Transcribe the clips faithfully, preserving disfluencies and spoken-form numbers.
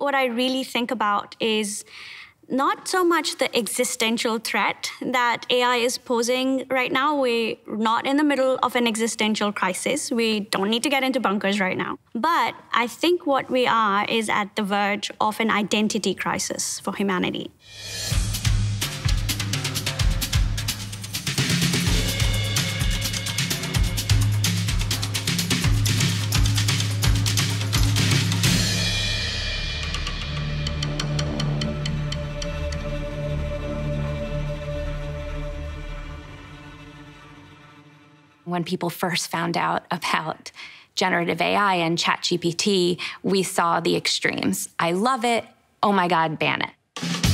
what I really think about is not so much the existential threat that A I is posing right now. We're not in the middle of an existential crisis. We don't need to get into bunkers right now. But I think what we are is at the verge of an identity crisis for humanity. When people first found out about generative A I and ChatGPT, we saw the extremes. I love it. Oh my God, ban it.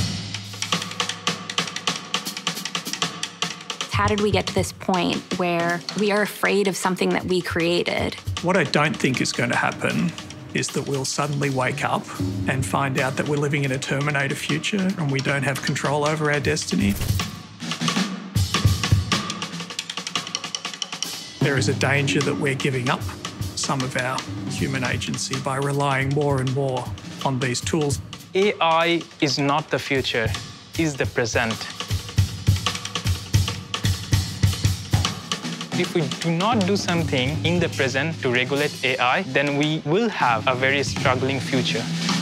How did we get to this point where we are afraid of something that we created? What I don't think is going to happen is that we'll suddenly wake up and find out that we're living in a Terminator future and we don't have control over our destiny. There is a danger that we're giving up some of our human agency by relying more and more on these tools. A I is not the future, it's the present. If we do not do something in the present to regulate A I, then we will have a very struggling future.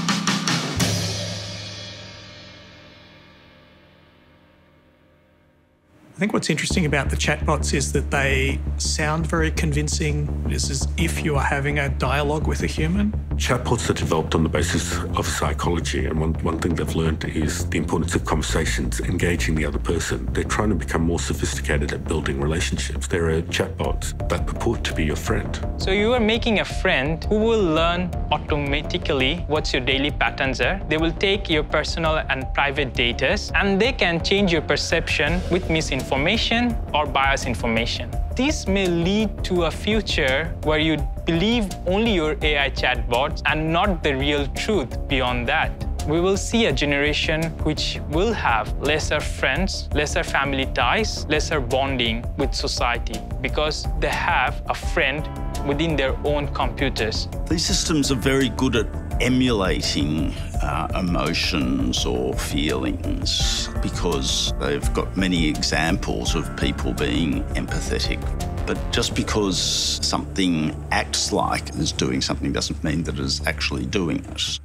I think what's interesting about the chatbots is that they sound very convincing. It's as if you are having a dialogue with a human. Chatbots are developed on the basis of psychology, and one, one thing they've learned is the importance of conversations, engaging the other person. They're trying to become more sophisticated at building relationships. There are chatbots that purport to be your friend. So you are making a friend who will learn automatically what your daily patterns are. They will take your personal and private data, and they can change your perception with misinformation. Information or bias information. This may lead to a future where you believe only your A I chatbots and not the real truth beyond that. We will see a generation which will have lesser friends, lesser family ties, lesser bonding with society because they have a friend within their own computers. These systems are very good at emulating uh, emotions or feelings because they've got many examples of people being empathetic. But just because something acts like it's doing something doesn't mean that it's actually doing it.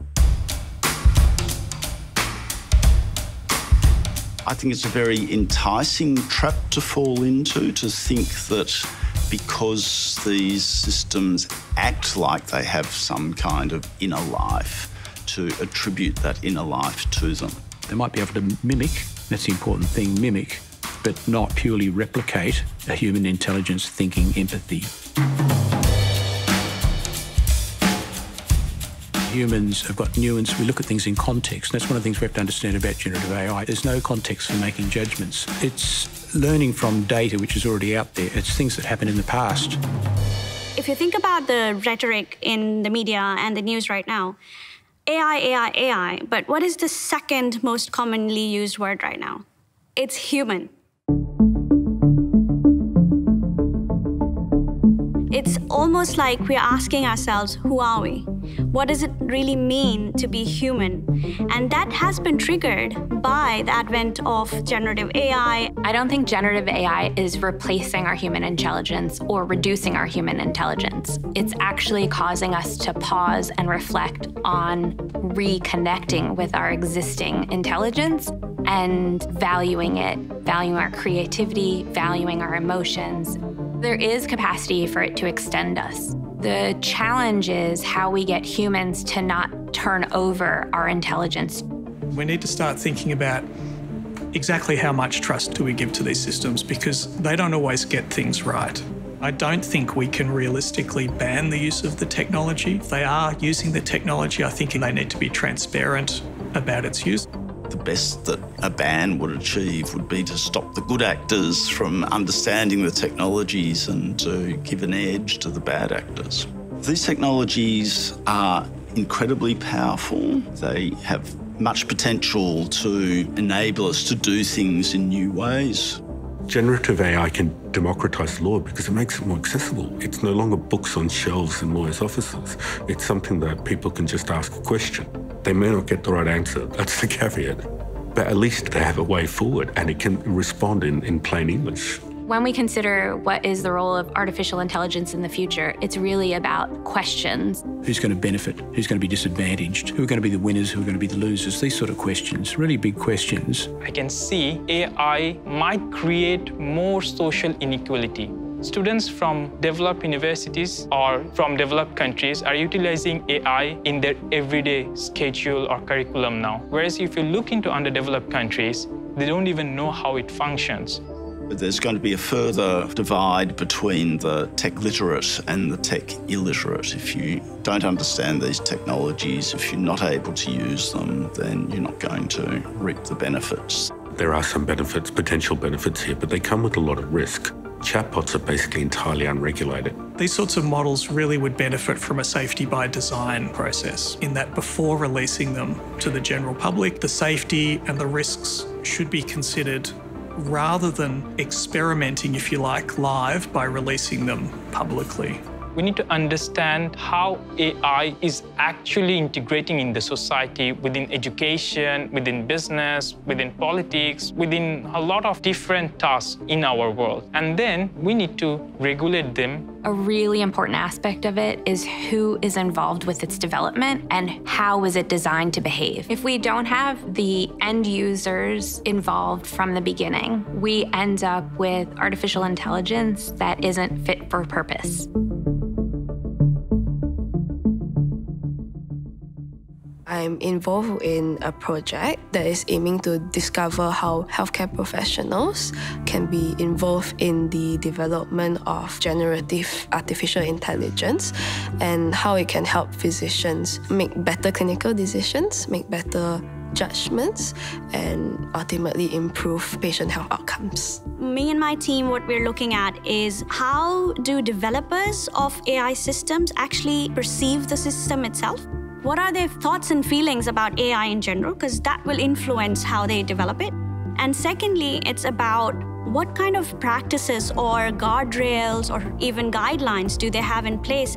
I think it's a very enticing trap to fall into, to think that because these systems act like they have some kind of inner life, to attribute that inner life to them. They might be able to mimic, that's the important thing, mimic, but not purely replicate a human intelligence, thinking, empathy. Humans have got nuance. We look at things in context. That's one of the things we have to understand about generative A I. There's no context for making judgments. It's learning from data which is already out there. It's things that happened in the past. If you think about the rhetoric in the media and the news right now, A I, A I, A I, but what is the second most commonly used word right now? It's human. It's almost like we're asking ourselves, who are we? What does it really mean to be human? And that has been triggered by the advent of generative A I. I don't think generative A I is replacing our human intelligence or reducing our human intelligence. It's actually causing us to pause and reflect on reconnecting with our existing intelligence and valuing it, valuing our creativity, valuing our emotions. There is capacity for it to extend us. The challenge is how we get humans to not turn over our intelligence. We need to start thinking about exactly how much trust do we give to these systems, because they don't always get things right. I don't think we can realistically ban the use of the technology. If they are using the technology, I think they need to be transparent about its use. The best that a ban would achieve would be to stop the good actors from understanding the technologies and to give an edge to the bad actors. These technologies are incredibly powerful. They have much potential to enable us to do things in new ways. Generative A I can democratise law because it makes it more accessible. It's no longer books on shelves in lawyers' offices. It's something that people can just ask a question. They may not get the right answer, that's the caveat. But at least they have a way forward and it can respond in, in plain English. When we consider what is the role of artificial intelligence in the future, it's really about questions. Who's going to benefit? Who's going to be disadvantaged? Who are going to be the winners? Who are going to be the losers? These sort of questions, really big questions. I can see A I might create more social inequality. Students from developed universities or from developed countries are utilizing A I in their everyday schedule or curriculum now. Whereas if you look into underdeveloped countries, they don't even know how it functions. There's going to be a further divide between the tech literate and the tech illiterate. If you don't understand these technologies, if you're not able to use them, then you're not going to reap the benefits. There are some benefits, potential benefits here, but they come with a lot of risk. Chatbots are basically entirely unregulated. These sorts of models really would benefit from a safety by design process, in that before releasing them to the general public, the safety and the risks should be considered rather than experimenting, if you like, live by releasing them publicly. We need to understand how A I is actually integrating in the society, within education, within business, within politics, within a lot of different tasks in our world. And then we need to regulate them. A really important aspect of it is who is involved with its development and how is it designed to behave. If we don't have the end users involved from the beginning, we end up with artificial intelligence that isn't fit for purpose. I'm involved in a project that is aiming to discover how healthcare professionals can be involved in the development of generative artificial intelligence and how it can help physicians make better clinical decisions, make better judgments, and ultimately improve patient health outcomes. Me and my team, what we're looking at is how do developers of A I systems actually perceive the system itself? What are their thoughts and feelings about A I in general? Because that will influence how they develop it. And secondly, it's about what kind of practices or guardrails or even guidelines do they have in place?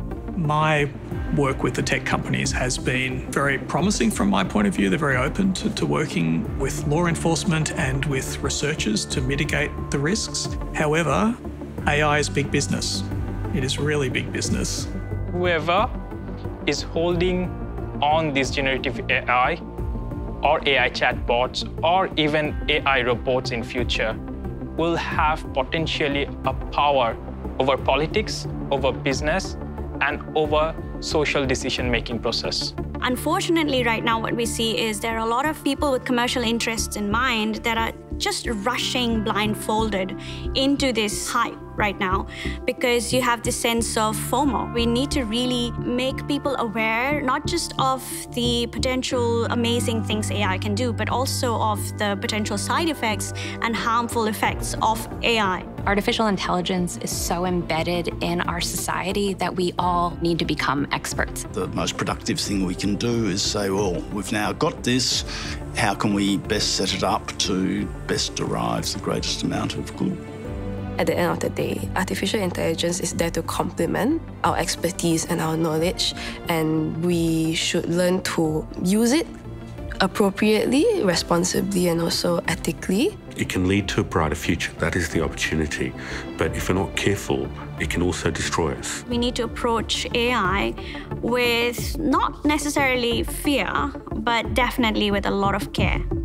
My work with the tech companies has been very promising from my point of view. They're very open to, to working with law enforcement and with researchers to mitigate the risks. However, A I is big business. It is really big business. Whoever is holding on this generative A I or A I chatbots or even A I robots in future will have potentially a power over politics, over business, and over social decision-making process. Unfortunately, right now, what we see is there are a lot of people with commercial interests in mind that are just rushing blindfolded into this hype right now because you have this sense of FOMO. We need to really make people aware, not just of the potential amazing things A I can do, but also of the potential side effects and harmful effects of A I. Artificial intelligence is so embedded in our society that we all need to become experts. The most productive thing we can do is say, well, we've now got this, how can we best set it up to best derive the greatest amount of good? At the end of the day, artificial intelligence is there to complement our expertise and our knowledge, and we should learn to use it appropriately, responsibly, and also ethically. It can lead to a brighter future. That is the opportunity. But if we're not careful, it can also destroy us. We need to approach A I with not necessarily fear, but definitely with a lot of care.